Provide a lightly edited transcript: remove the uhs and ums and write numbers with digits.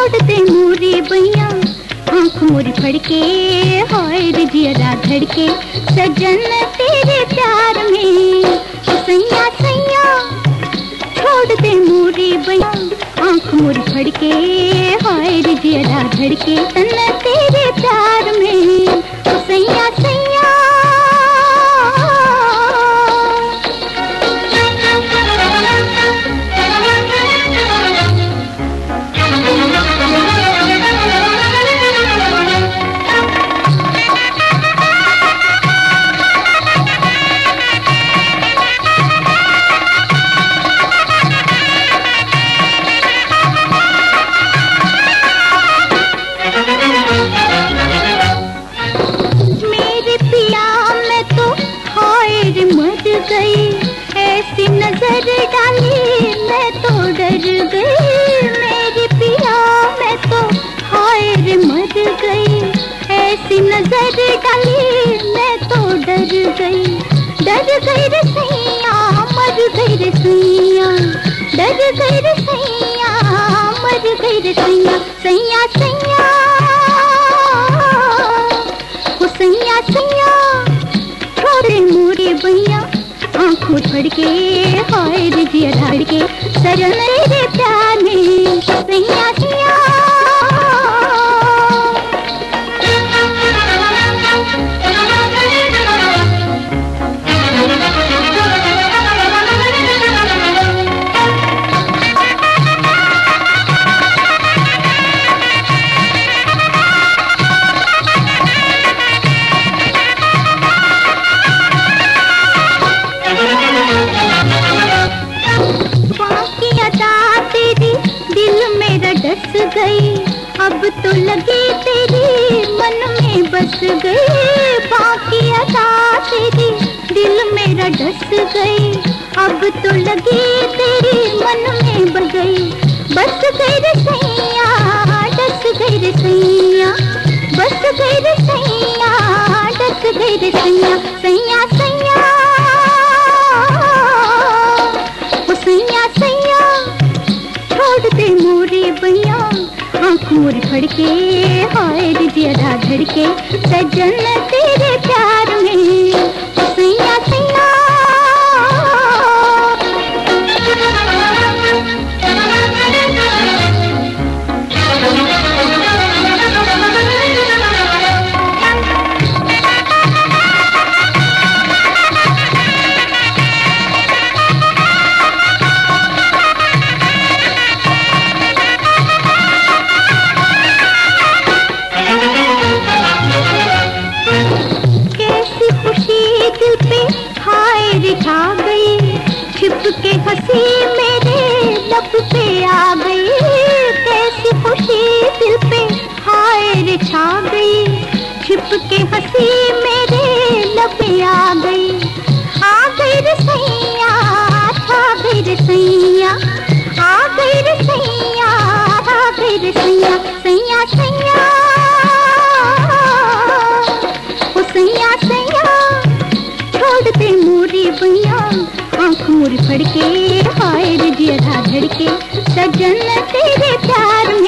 छोड़ दे मोरी बैया, आँख मोरी फड़के, हाय रे जिया धड़के, सजन तेरे प्यार में। सैया सैया छोड़ दे मोरी बैया, आँख मोरी फड़के, हाय रे जिया धड़के, तन तेरे प्यार में। सैया सैया ऐसी नजर डाली मैं तो डर गई, मेरे पिया मैं तो हाय रे मर गई। ऐसी नजर डाली मैं तो डर गई रे सैया, मर गई रे सैया, डर गई रे सैया, मर गई रे सैया। सैया सैया ओ सैया सैया छोड़े मोरे बैया, आँखों फड़के, हाय रे जिया धड़के, सजन तेरे प्यार में। सैया सैया डस गई, अब तो लगी तेरी मन में बस गई। बाकी अदा तेरी दिल मेरा डस गई, अब तो लगी तेरी मन में बस गई। बस गई रे सैया, डस गई रे सैया, बस गई रे सैया, डस गई रे सैया। सैया सैया ओ सैया सैया छोड़ दे मोरे बैया, आँख मोरी फड़के, हाय रे जिया धड़के, सजन तेरे प्यार में। सैया सैया छा गई, छिप के हंसी मेरे लब पे आ गई। कैसी खुशी दिल पे हाय रे छा गई, छिप के हंसी मेरे लब पे आ गई। आ गई रे सैया, छा गई रे सैया, आ गई रे सैया, आ गई रे सैया। सैया सैया ओ सैया सैया छोड़ दे मोरी बैया, आँख मोरी फड़के, हाय रे जिया धड़के, सजन तेरे प्यार में।